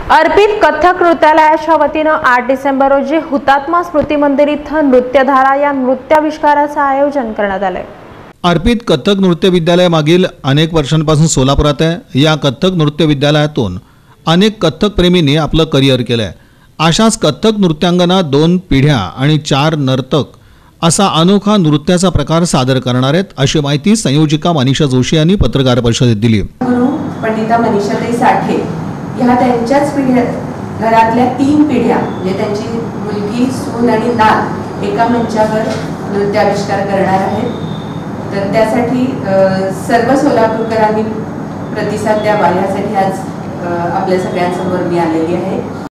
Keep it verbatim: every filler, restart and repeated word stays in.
अर्पित कथक नृत्यालयाच्या वतीनं आठ डिसेंबर रोजी हुतात्मा स्मृती मंदिर इथं नृत्यधारा या नृत्याविष्काराचं आयोजन करण्यात आलंय। अर्पित कथक नृत्य विद्यालय मागील अनेक वर्षांपासून सोलापुरात आहे। या कथक नृत्य विद्यालयातून अनेक कथक प्रेमींनी आपलं करिअर केलंय। अशाच कथक नृत्यांगना दोन पिढ्या आणि चार नर्तक असा अनोखा नृत्याचा प्रकार सादर करणार आहेत, अशी माहिती संयोजिका मनीषा जोशी यांनी पत्रकार परिषदेत दिली। पंडिता मनीषाताई साठे ह्या त्यांच्याच पिढ्या घरातल्या तीन पिढ्या म्हणजे त्यांची मुलगी सून आणि नात एका मंचावर नृत्याविष्कार करणार आहेत। तर त्यासाठी सर्व सोलापूरकरांनी प्रतिसाद द्यावा यासाठी आज आपल्या सगळ्यांसमोर मी आलेली आहे।